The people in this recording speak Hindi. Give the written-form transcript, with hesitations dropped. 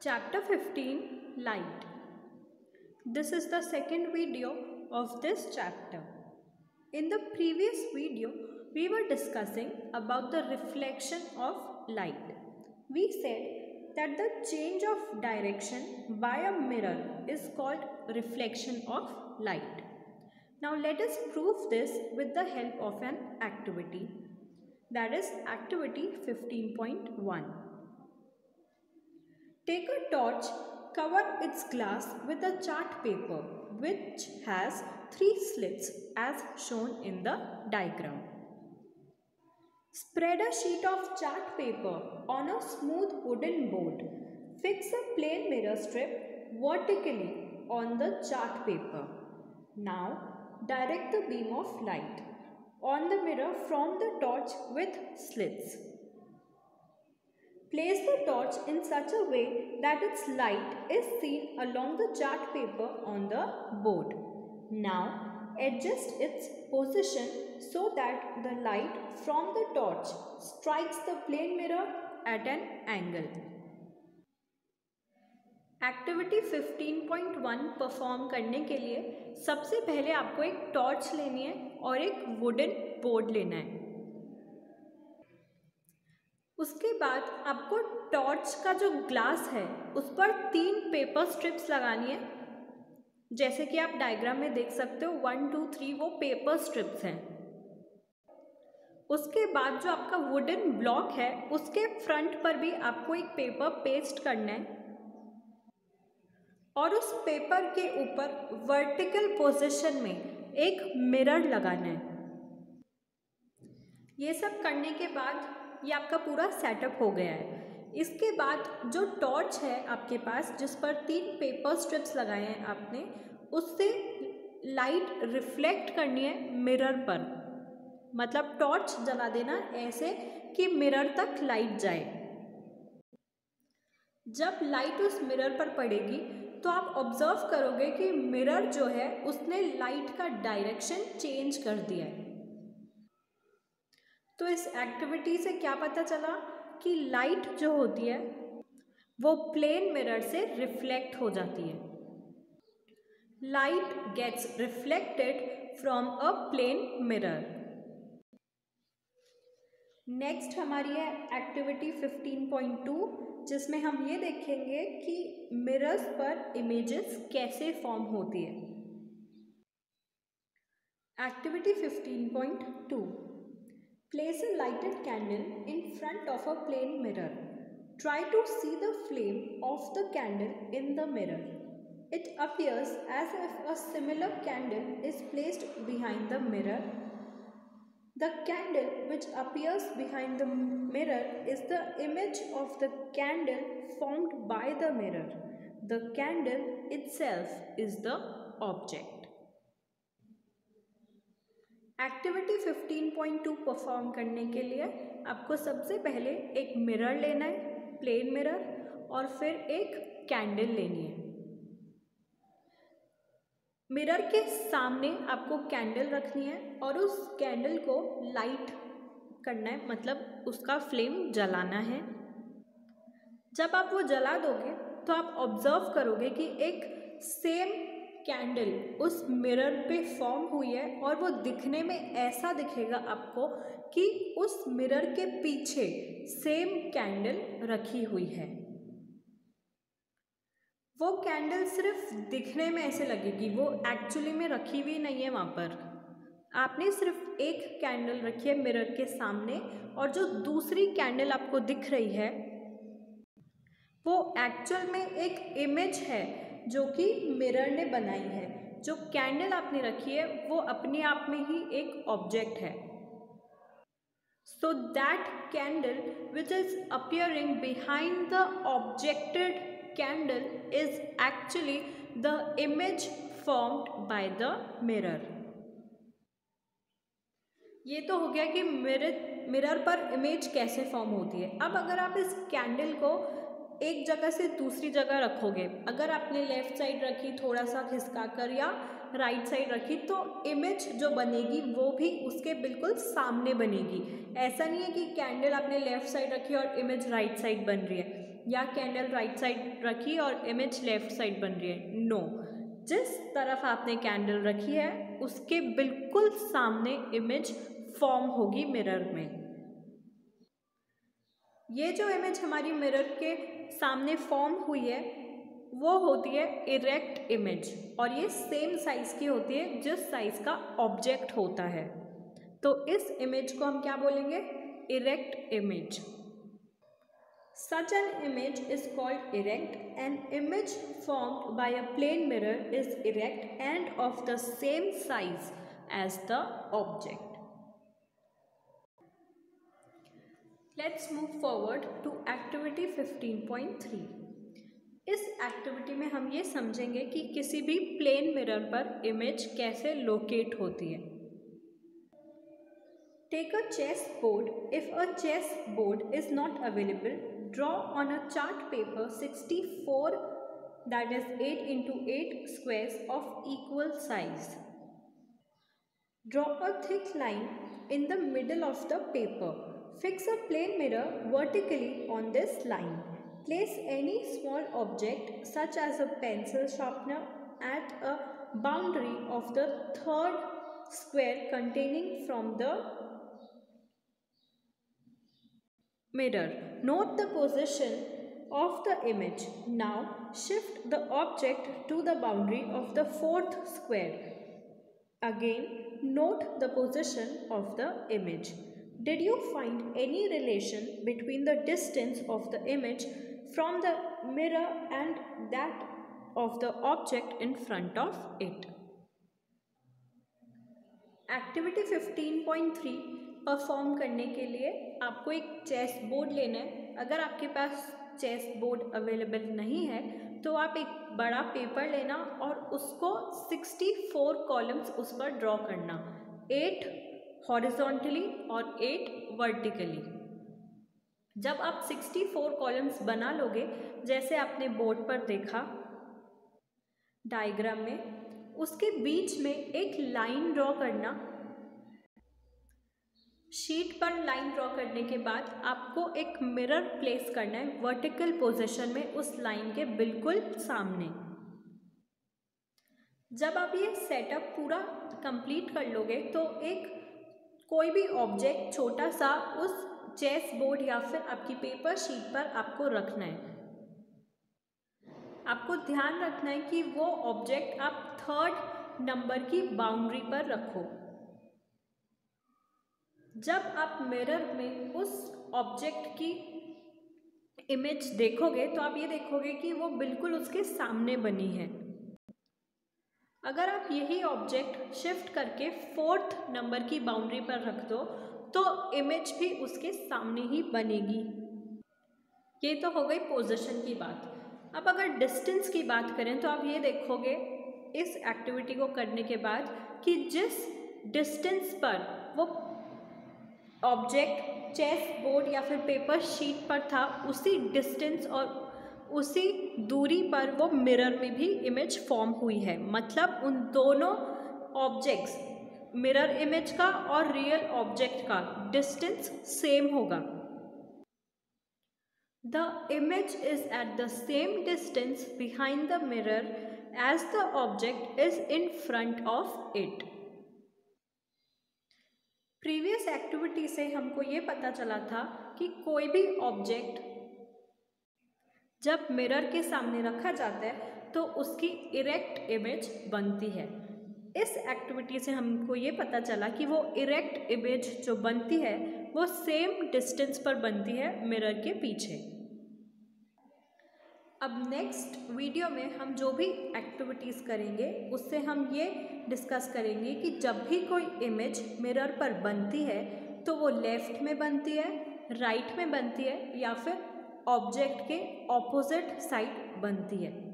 Chapter 15 Light. This is the second video of this chapter. In the previous video, we were discussing about the reflection of light. We said that the change of direction by a mirror is called reflection of light. Now let us prove this with the help of an activity. That is activity 15.1. Take a torch, cover its glass with a chart paper which has 3 slits as shown in the diagram. Spread a sheet of chart paper on a smooth wooden board. Fix a plain mirror strip vertically on the chart paper. Now direct the beam of light on the mirror from the torch with slits. Place the torch in such a way that its light is seen along the chart paper on the board. Now adjust its position so that the light from the torch strikes the plane mirror at an angle. Activity 15.1 perform करने के लिए सबसे पहले आपको एक टॉर्च लेनी है और एक वुडन बोर्ड लेना है। उसके बाद आपको टॉर्च का जो ग्लास है उस पर 3 पेपर स्ट्रिप्स लगानी है। जैसे कि आप डायग्राम में देख सकते हो 1, 2, 3 वो पेपर स्ट्रिप्स हैं। उसके बाद जो आपका वुडन ब्लॉक है उसके फ्रंट पर भी आपको एक पेपर पेस्ट करना है और उस पेपर के ऊपर वर्टिकल पोजीशन में एक मिरर लगाना है। ये सब करने के बाद ये आपका पूरा सेटअप हो गया है। इसके बाद जो टॉर्च है आपके पास जिस पर 3 पेपर स्ट्रिप्स लगाए हैं आपने, उससे लाइट रिफ्लेक्ट करनी है मिरर पर। मतलब टॉर्च जला देना ऐसे कि मिरर तक लाइट जाए। जब लाइट उस मिरर पर पड़ेगी तो आप ऑब्जर्व करोगे कि मिरर जो है उसने लाइट का डायरेक्शन चेंज कर दिया है। तो इस एक्टिविटी से क्या पता चला कि लाइट जो होती है वो प्लेन मिरर से रिफ्लेक्ट हो जाती है। Light gets reflected from a plane mirror. Next हमारी है एक्टिविटी 15.2 जिसमें हम ये देखेंगे कि मिरर्स पर इमेजेस कैसे फॉर्म होती है। Activity 15.2 Place a lighted candle in front of a plane mirror. Try to see the flame of the candle in the mirror. It appears as if a similar candle is placed behind the mirror. The candle which appears behind the mirror is the image of the candle formed by the mirror. The candle itself is the object. Activity 15.2 perform करने के लिए आपको सबसे पहले एक मिरर लेना है, प्लेन मिरर, और फिर एक कैंडल लेनी है। मिरर के सामने आपको कैंडल रखनी है और उस कैंडल को लाइट करना है, मतलब उसका फ्लेम जलाना है। जब आप वो जला दोगे तो आप ऑब्जर्व करोगे कि एक सेम कैंडल उस मिरर पे फॉर्म हुई है और वो दिखने में ऐसा दिखेगा आपको कि उस मिरर के पीछे सेम कैंडल रखी हुई है। वो कैंडल सिर्फ दिखने में ऐसे लगेगी, वो एक्चुअली में रखी हुई नहीं है वहाँ पर। आपने सिर्फ एक कैंडल रखी है मिरर के सामने और जो दूसरी कैंडल आपको दिख रही है वो एक्चुअल में एक इमेज है जो कि मिरर ने बनाई है। जो कैंडल आपने रखी है वो अपने आप में ही एक ऑब्जेक्ट है। So that candle which is appearing behind the objected candle is actually the image formed by the mirror. ये तो हो गया कि मिरर पर इमेज कैसे फॉर्म होती है। अब अगर आप इस कैंडल को एक जगह से दूसरी जगह रखोगे, अगर आपने लेफ़्ट साइड रखी थोड़ा सा खिसका कर या राइट साइड रखी, तो इमेज जो बनेगी वो भी उसके बिल्कुल सामने बनेगी। ऐसा नहीं है कि कैंडल आपने लेफ़्ट साइड रखी और इमेज राइट साइड बन रही है। या कैंडल राइट साइड रखी और इमेज लेफ्ट साइड बन रही है। नो, जिस तरफ आपने कैंडल रखी है उसके बिल्कुल सामने इमेज फॉर्म होगी मिरर में। ये जो इमेज हमारी मिरर के सामने फॉर्म हुई है वो होती है इरेक्ट इमेज, और ये सेम साइज की होती है जिस साइज का ऑब्जेक्ट होता है। तो इस इमेज को हम क्या बोलेंगे? Erect image. Such an image is called erect. An image formed by a plane mirror is erect and of the same size as the object. Let's move forward to activity 15.3. इस एक्टिविटी में हम ये समझेंगे कि किसी भी प्लेन मिरर पर इमेज कैसे लोकेट होती है। Take a chessboard. If a chessboard is not available, draw on a chart paper 64, that is 8 into 8 squares of equal size. Draw a thick line in the middle of the paper. Fix a plane mirror vertically on this line. Place any small object such as a pencil sharpener at a boundary of the third square containing from the mirror. Note the position of the image. Now shift the object to the boundary of the fourth square. Again, note the position of the image. Did you find any relation between the distance of the image from the mirror and that of the object in front of it? Activity 15.3 perform करने के लिए आपको एक चेस बोर्ड लेना है। अगर आपके पास चेस बोर्ड अवेलेबल नहीं है तो आप एक बड़ा पेपर लेना और उसको 64 कॉलम्स उस पर ड्रॉ करना, 8 हॉरिजॉन्टली और 8 वर्टिकली। जब आप 64 कॉलम्स बना लोगे जैसे आपने बोर्ड पर देखा डायग्राम में, उसके बीच में एक लाइन ड्रॉ करना। शीट पर लाइन ड्रॉ करने के बाद आपको एक मिरर प्लेस करना है वर्टिकल पोजीशन में उस लाइन के बिल्कुल सामने। जब आप ये सेटअप पूरा कंप्लीट कर लोगे तो एक कोई भी ऑब्जेक्ट छोटा सा उस चेस बोर्ड या फिर आपकी पेपर शीट पर आपको रखना है। आपको ध्यान रखना है कि वो ऑब्जेक्ट आप थर्ड नंबर की बाउंड्री पर रखो। जब आप मिरर में उस ऑब्जेक्ट की इमेज देखोगे तो आप ये देखोगे कि वो बिल्कुल उसके सामने बनी है। अगर आप यही ऑब्जेक्ट शिफ्ट करके फोर्थ नंबर की बाउंड्री पर रख दो तो इमेज भी उसके सामने ही बनेगी। ये तो हो गई पोजीशन की बात। अब अगर डिस्टेंस की बात करें तो आप ये देखोगे इस एक्टिविटी को करने के बाद कि जिस डिस्टेंस पर वो ऑब्जेक्ट चेस बोर्ड या फिर पेपर शीट पर था उसी डिस्टेंस और उसी दूरी पर वो मिरर में भी इमेज फॉर्म हुई है। मतलब उन दोनों ऑब्जेक्ट्स, मिरर इमेज का और रियल ऑब्जेक्ट का डिस्टेंस सेम होगा। The image is at the same distance behind the mirror as the object is in front of it. Previous activity से हमको ये पता चला था कि कोई भी ऑब्जेक्ट जब मिरर के सामने रखा जाता है तो उसकी इरेक्ट इमेज बनती है। इस एक्टिविटी से हमको ये पता चला कि वो इरेक्ट इमेज जो बनती है वो सेम डिस्टेंस पर बनती है मिरर के पीछे। अब नेक्स्ट वीडियो में हम जो भी एक्टिविटीज़ करेंगे उससे हम ये डिस्कस करेंगे कि जब भी कोई इमेज मिरर पर बनती है तो वो लेफ़्ट में बनती है, राइट में बनती है या फिर ऑब्जेक्ट के ऑपोजिट साइड बनती है।